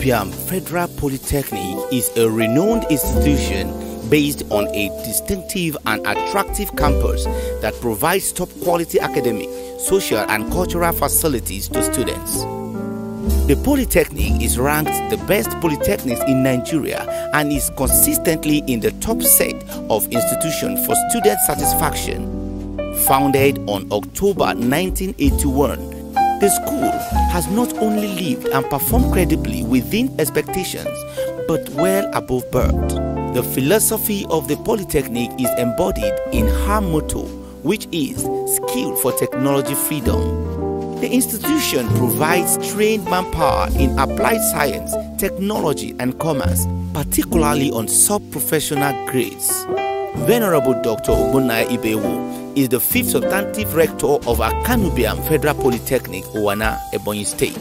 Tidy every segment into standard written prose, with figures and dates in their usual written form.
Ubiam Federal Polytechnic is a renowned institution based on a distinctive and attractive campus that provides top-quality academic, social and cultural facilities to students. The Polytechnic is ranked the best polytechnics in Nigeria and is consistently in the top set of institutions for student satisfaction. Founded on October 1981, the school has not only lived and performed credibly within expectations, but well above board. The philosophy of the Polytechnic is embodied in her motto, which is Skill for Technology Freedom. The institution provides trained manpower in applied science, technology and commerce, particularly on sub-professional grades. Venerable Dr. Ogbonnaya Ibewo is the 5th substantive rector of Akanu Ubiam Federal Polytechnic, Owana, Ebonyi State.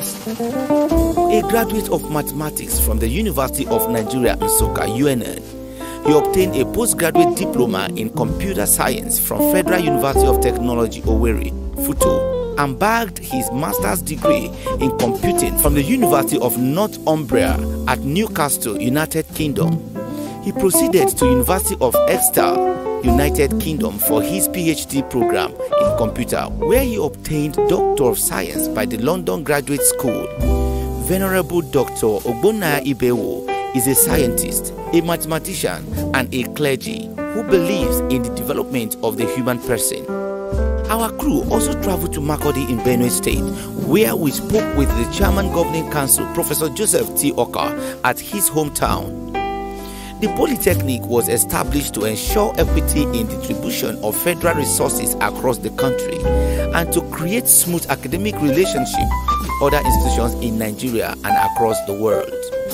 A graduate of mathematics from the University of Nigeria, Nsukka, UNN, he obtained a postgraduate diploma in computer science from Federal University of Technology, Owerri, Futo, and bagged his master's degree in computing from the University of Northumbria at Newcastle, United Kingdom. He proceeded to University of Exeter, United Kingdom for his PhD program in computer, where he obtained Doctor of Science by the London Graduate School. Venerable Dr. Ogbonnaya Ibewo is a scientist, a mathematician, and a clergy who believes in the development of the human person. Our crew also traveled to Makurdi in Benue State, where we spoke with the Chairman Governing Council, Professor Joseph T. Oka, at his hometown. The Polytechnic was established to ensure equity in distribution of federal resources across the country and to create smooth academic relationships with other institutions in Nigeria and across the world.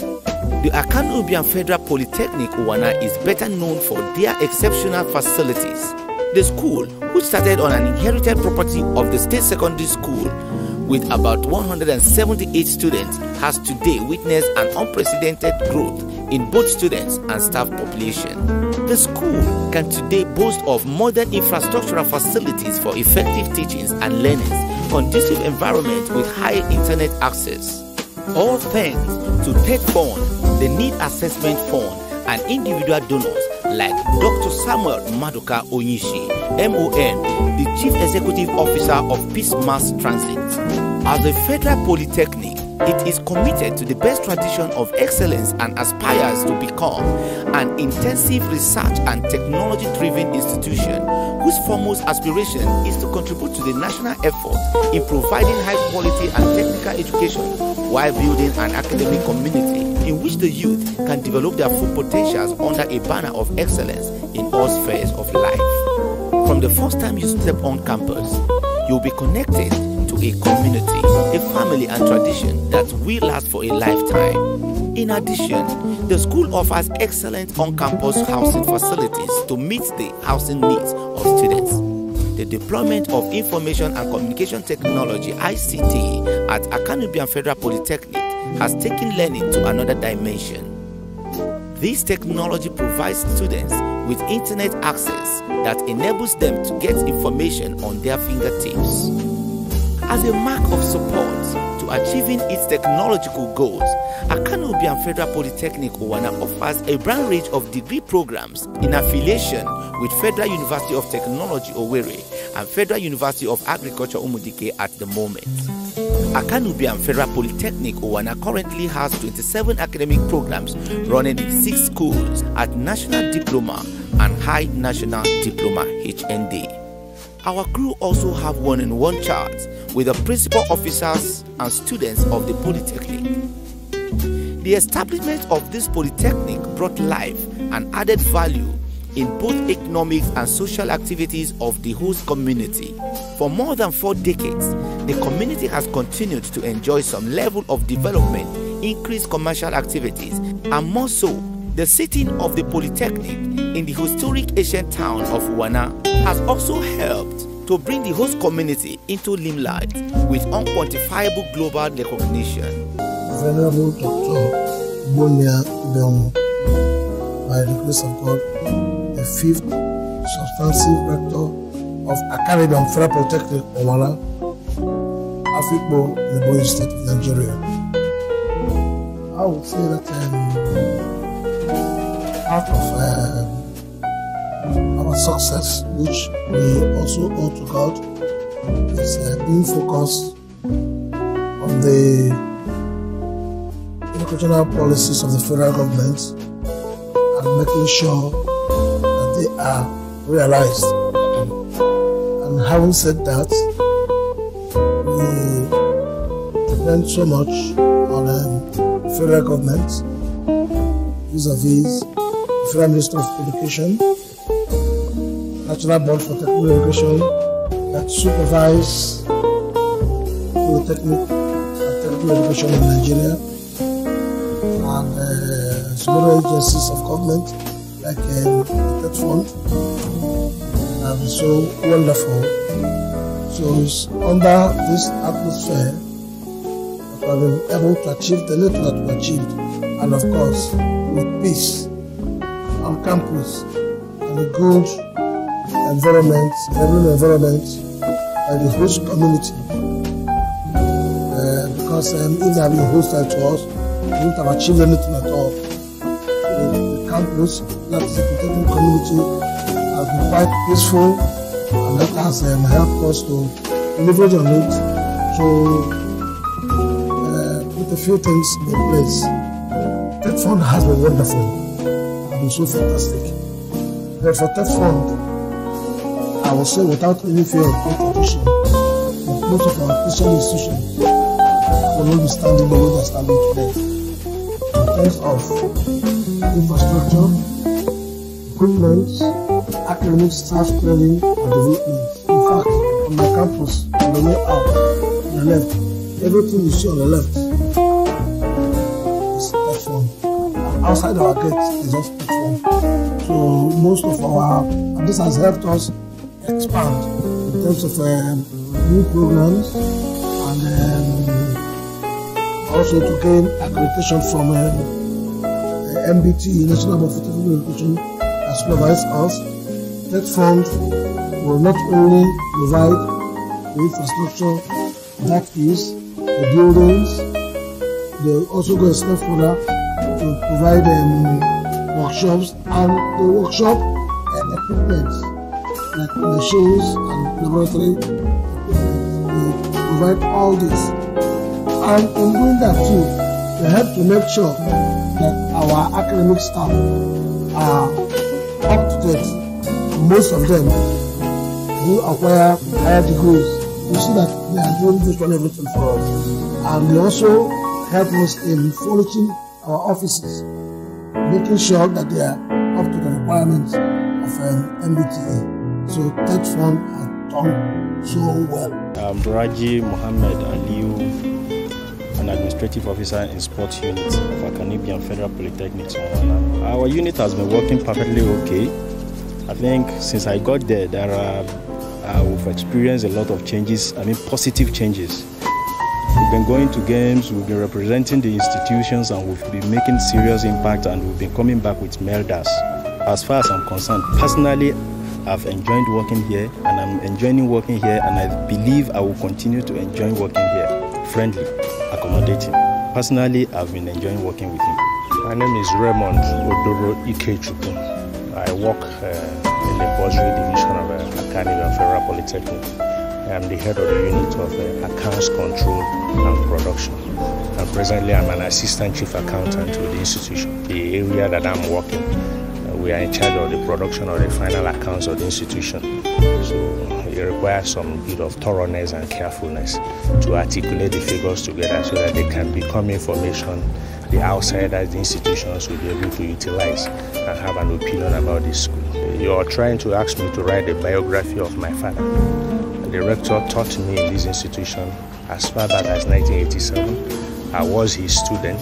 The Akanu Ubiam Federal Polytechnic, Owana, is better known for their exceptional facilities. The school, which started on an inherited property of the State Secondary School with about 178 students, has today witnessed an unprecedented growth in both students and staff population. The school can today boast of modern infrastructural facilities for effective teachings and learnings, conducive environment with high internet access. All thanks to TED Fund, the Need Assessment Fund, and individual donors like Dr. Samuel Maduka Onyishi, MON, the Chief Executive Officer of Peace Mass Transit. As a federal polytechnic, it is committed to the best tradition of excellence and aspires to become an intensive research and technology-driven institution whose foremost aspiration is to contribute to the national effort in providing high-quality and technical education while building an academic community in which the youth can develop their full potentials under a banner of excellence in all spheres of life. From the first time you step on campus, you'll be connected to a community, a family and tradition that will last for a lifetime. In addition, the school offers excellent on-campus housing facilities to meet the housing needs of students. The deployment of information and communication technology (ICT) at Akanu Ubiam Federal Polytechnic has taken learning to another dimension. This technology provides students with internet access that enables them to get information on their fingertips. As a mark of support to achieving its technological goals, Akanu Ubiam Federal Polytechnic, Owana, offers a broad range of degree programs in affiliation with Federal University of Technology, Owerri, and Federal University of Agriculture, Umudike at the moment. Akanu Ubiam Federal Polytechnic, Owana, currently has 27 academic programs running in 6 schools at National Diploma and High National Diploma (HND). Our crew also have one-on-one chats with the principal officers and students of the Polytechnic. The establishment of this Polytechnic brought life and added value in both economic and social activities of the host community. For more than 4 decades, the community has continued to enjoy some level of development, increased commercial activities, and more so, the sitting of the Polytechnic in the historic ancient town of Owana has also helped to bring the host community into limelight with unquantifiable global recognition. Venerable Dr. Ogbonnaya Ibewo, by the grace of God, the 5th substantive rector of Akanu Ubiam Federal Polytechnic, Owana, Afikpo, in the Ebonyi State of Nigeria. I would say that part of our success, which we also owe to God, is being focused on the educational policies of the federal government and making sure that they are realized. And having said that, we depend so much on the federal government vis-a-vis the Federal Minister of Education, National Board for Technical Education that supervise polytechnic and technical education in Nigeria, and several agencies of government like the TED Fund have been so wonderful. So it's under this atmosphere that we have been able to achieve the little that we achieved, and of course with peace on campus and a good environment, environment by the host community. Because if they have been hostile to us, we wouldn't have achieved anything at all. So the campus, that is the protecting community, has been quite peaceful, and that has helped us to leverage on it to put a few things in place. TED Fund has been wonderful, and been so fantastic. But for TED Fund, I will say without any fear of competition, most of our Christian institutions will not be standing the way they're standing today. In terms of infrastructure, equipment, academic staff training, and development. In fact, on my campus, on the way out, on the left, everything you see on the left is TED Fund. Outside our gate is just TED Fund. So most of our, and this has helped us expand in terms of new programs, and also to gain accreditation from MBT, National Board for Technical Education, that supervises us. TED Fund will not only provide the infrastructure, that is the buildings, they also go a step further to provide workshops, and the workshop equipment like machines and laboratory equipment. They provide all this, and in doing that too, they help to make sure that our academic staff are up to date. Most of them do acquire higher degrees. You see that they are doing this one everything for us, and they also help us in furnishing our offices, making sure that they are up to the requirements of MBTA. So TED Fund has done so well. I'm Raji Mohammed Aliu, an administrative officer in sports unit of Akanibian Federal Polytechnic. Our unit has been working perfectly okay. I think since I got there, we've experienced a lot of changes, positive changes. We've been going to games, we've been representing the institutions, and we've been making serious impact, and we've been coming back with medals. As far as I'm concerned, personally, I've enjoyed working here, and I'm enjoying working here, and I believe I will continue to enjoy working here. Friendly, accommodating. Personally, I've been enjoying working with him. My name is Raymond Odoro Ikechukwu. I work in the bursary division of Akanibian Federal Polytechnic. I am the head of the unit of accounts control and production. And presently, I'm an assistant chief accountant with the institution. The area that I'm working, we are in charge of the production of the final accounts of the institution. So it requires some bit of thoroughness and carefulness to articulate the figures together so that they can become information the outsiders, the institutions will be able to utilize and have an opinion about this school. You're trying to ask me to write a biography of my father. The rector taught me in this institution as far back as 1987. I was his student.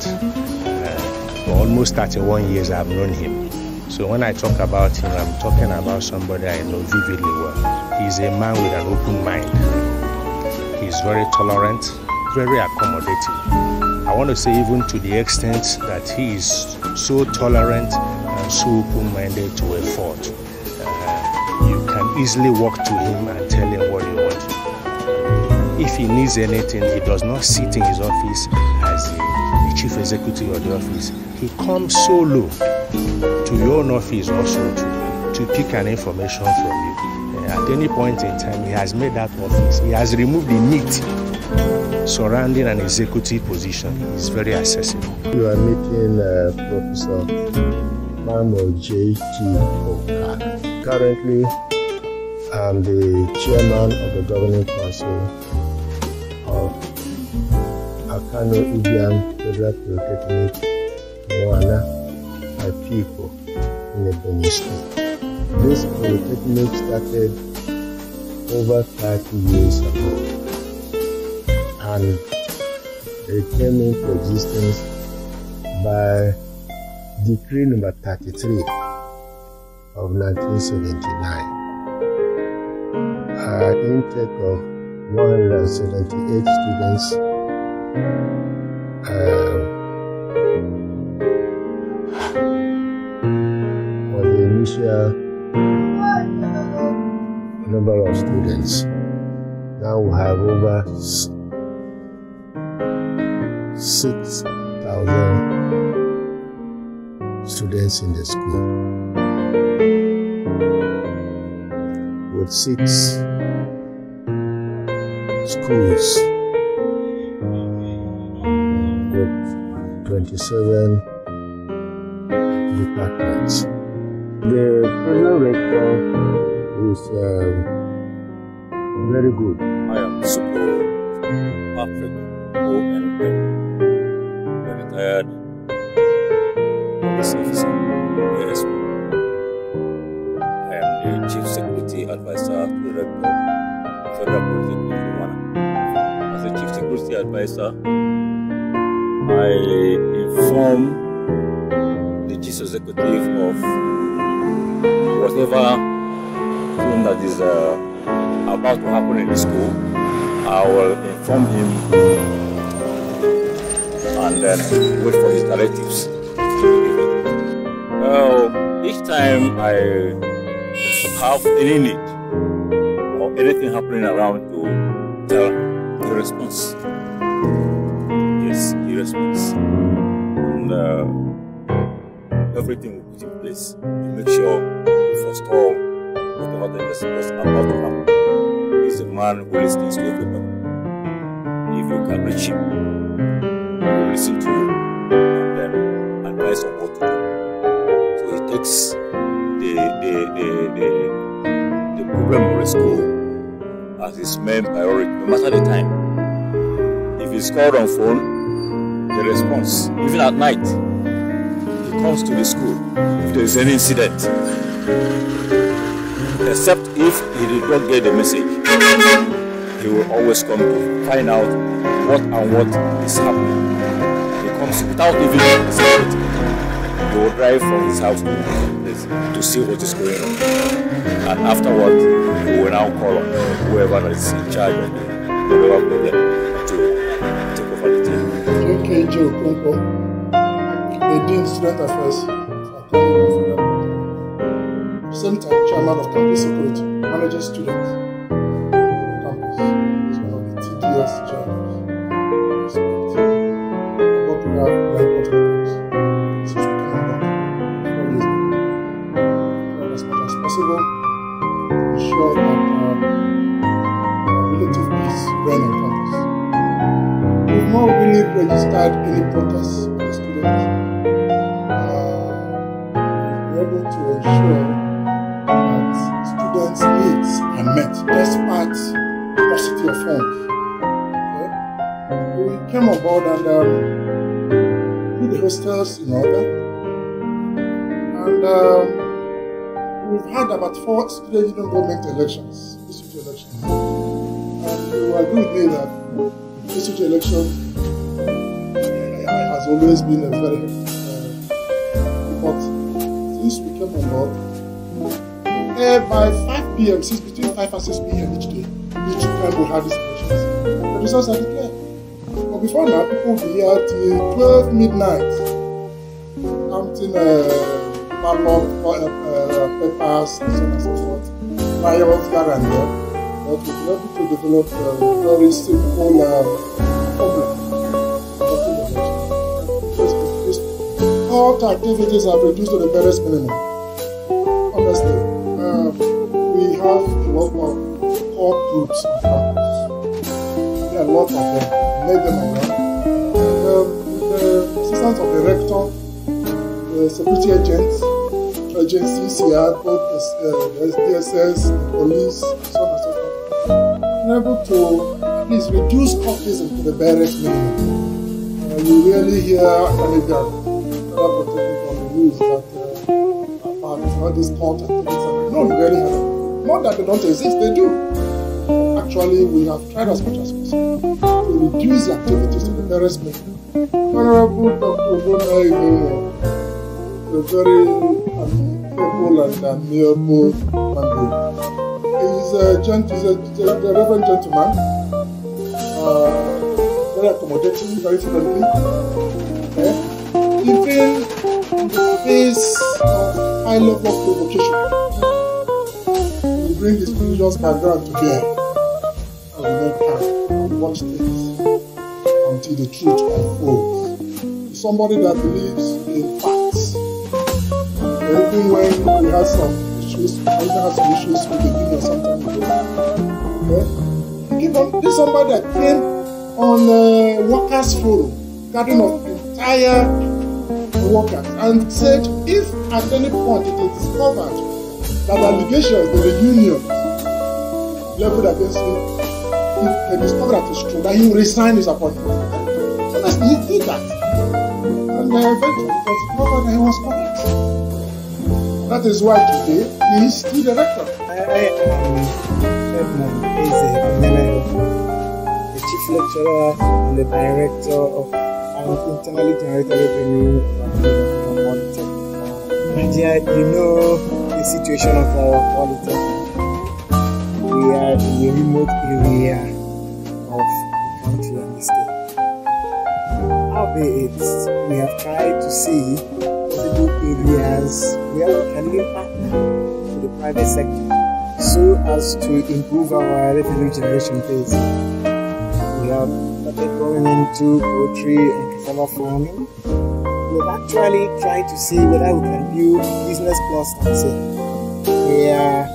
For almost 31 years I've known him. So when I talk about him, I'm talking about somebody I know vividly well. He's a man with an open mind. He's very tolerant, very accommodating. I want to say even to the extent that he is so tolerant and so open-minded to a fault. You can easily walk to him and tell him what you want. If he needs anything, he does not sit in his office as the chief executive of the office, he comes so low to your own office also to pick an information from you. At any point in time, he has made that office. He has removed the meat surrounding an executive position. It's very accessible. You are meeting Professor Mamo J.T. Oka. Currently, I'm the chairman of the governing council of Akano Ibiam Federal Polytechnic, Moana, Apipo, in the Benin State. This polytechnic started over 30 years ago, and it came into existence by Decree number 33 of 1979. Intake of 178 students for the initial number of students. Now we have over 6,000 students in the school, with 6 schools, with 27 departments. The present rector is very good. I am Super Patrick O.N.M., a retired police officer, ASP. I am the Chief Security Advisor to the Rector of Federal Polytechnic of Moana. As a Chief Security Advisor, I inform the Chief Executive of whatever thing that is about to happen in the school. I will inform him and then wait for his directives. Each time I have any need or anything happening around to tell the response. Yes, the response. And everything will put in place to make sure we forestall whatever the is about to happen. He's a man who listens to everybody. If you can reach him, he will listen to you and then advise on what to do. So he takes the problem of the school as his main priority, no matter the time. If he's called on phone, the response, even at night, he comes to the school if there is any incident. Except if he did not get the message, he will always come to find out what is happening. He comes without even security. He will drive from his house to see what is going on. And afterwards, he will now call on whoever is in charge of whatever problem to take over the team. JKJ Okonkwo, the Dean Student Affairs. Same time, chairman of campus security, manages students on campus. He's one of the TDS chairmen. What we have very important things since we came back 4 years ago. Try as much as possible to ensure that relative peace reign on campus. We've not really registered any protests by the students. We're able to ensure students' needs are met despite paucity of funds. Okay? We came on board and put the hostels in order, and we've had about 4 student union government elections, district elections, and you agree with me that district election has always been a very but since we came on board, by 5 p.m., between 5 and 6 p.m. each day, each time we have these elections. The results are declared. But before now, people will be here till 12 midnight, counting ballot papers and so on and so forth, trials here and there. But we've been able to develop a very simple formula. court activities have reduced to the barest minimum. Honestly, we have a lot of court groups on campus. There are a lot of them. Made them around. The assistance of the rector, the security agents, agencies here, both the SDSS, the police, so on and so forth, are able to at least reduce courtism to the barest minimum. You rarely hear Canadian protecting from the rules that about all these court activities. No, you rarely hear them. Not that they don't exist, they do. Actually, we have tried as much as possible to reduce the activities to the barest minimum. Honorable Dr. Obona is a very amiable and amiable man. He's a reverend gentleman, very accommodating, very friendly. Even in the face of high level of provocation, he will bring his religious background to bear and will not care and watch things until the truth unfolds. Somebody that believes in facts. Even when we had some issues, with the union sometime ago. This is somebody that came on a workers' forum, gathering of entire workers, and said if at any point it is discovered that allegations in the union leveled against him, if they discover that it's true, that he will resign his appointment. Honestly, he did that. And eventually it was discovered that he was correct. That is why today he is still the rector. I am the chief lecturer and the director of an internally generated revenue Polytechnic. Nigeria, you know the situation of our Polytechnic. We are in a remote area of the country and the state. Albeit, we have tried to see possible areas where we can even partner with the private sector so as to improve our revenue generation base. We have started going into poultry and cassava farming. We're actually trying to see whether we can build business clusters where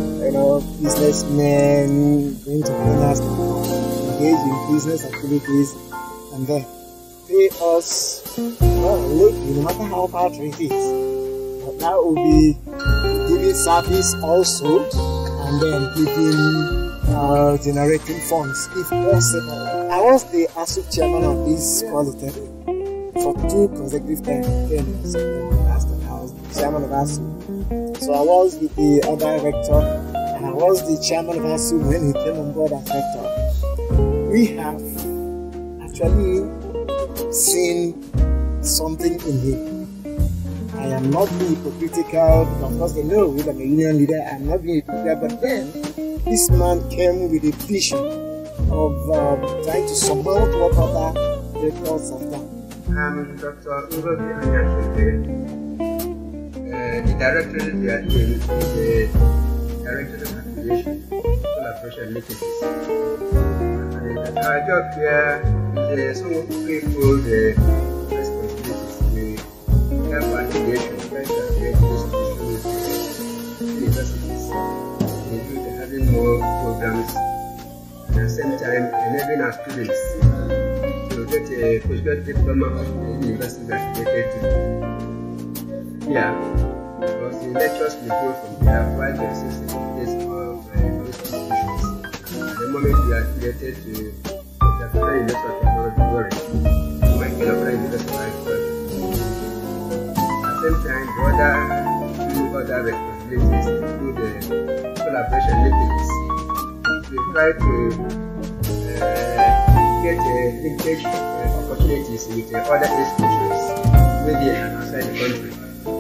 businessmen going to partners engage in business activities and then pay us locally, no matter how bad it is. But that will be giving service also and then giving generating funds if possible. I was the ASU chairman of this Polytechnic for 2 consecutive terms. Last time I was the chairman of ASU. So I was with the other rector and I was the chairman of ASU when he came on board as rector. We have actually seen something in him. I am not being hypocritical, of course they know that I'm a union leader, I'm not being hypocritical, but then this man came with a vision of trying to surmount what other records have done. I'm Dr. Ugobi Anyashike, the director of the ATM is the director of affiliation, collaboration linkages. And our job here is some of the people, the responsibilities, we have affiliation, trying to affiliate institutions, universities. We do having more programs, and at the same time enabling our students to get a postgraduate diploma of the university that related to. Yeah, because the lectures will go from there while the existing place of institutions. At the moment we are affiliated to the Federal University of Technology, Warren, Michael Federal University of Technology. At the same time, the other responsibilities through the collaboration linkages. We try to get linkage opportunities with other institutions within and outside the country.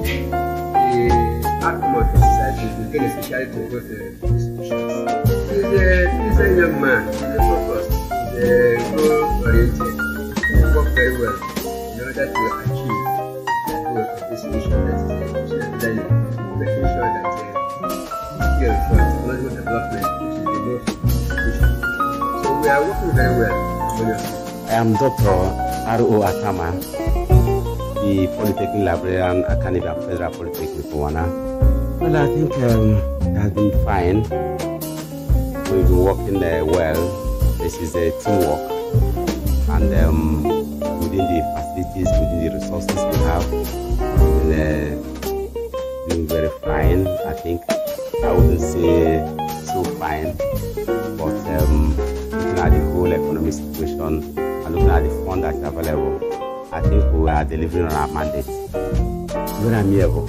The outcome of the society is beneficial to both institutions. He's a young man, he's a focused, he's goal-oriented, he works very well in order to achieve the goal of this mission, that is the educational learning, making sure that here for technological development, which is the most mission. So we are working very well. I am Dr. R.O. Atama, the the Polytechnic Librarian at Caribbean Federal Polytechnic Ghana. Well, I think it has been fine. We've been working well. This is a teamwork, and within the facilities, within the resources we have, we've been doing very fine. I think I wouldn't say so fine, but looking at the whole economic situation and looking at the fund that's available, I think we are delivering on our mandate. Very amiable,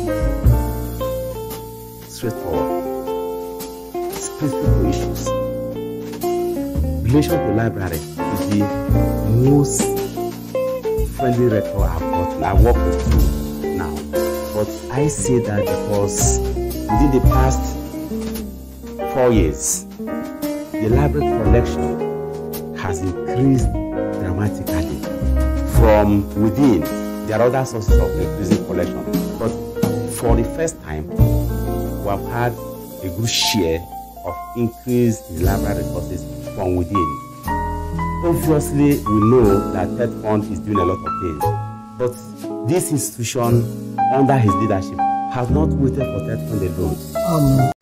straightforward, specific issues. Relation to library is the most friendly record I've gotten. I've worked with two now, but I say that because within the past 4 years, the library collection has increased dramatically. From within, there are other sources of increasing collection, but for the first time, we have had a good share of increase in library resources from within. Obviously, we know that Third Fund is doing a lot of things, but this institution, under his leadership, has not waited for Third Fund alone.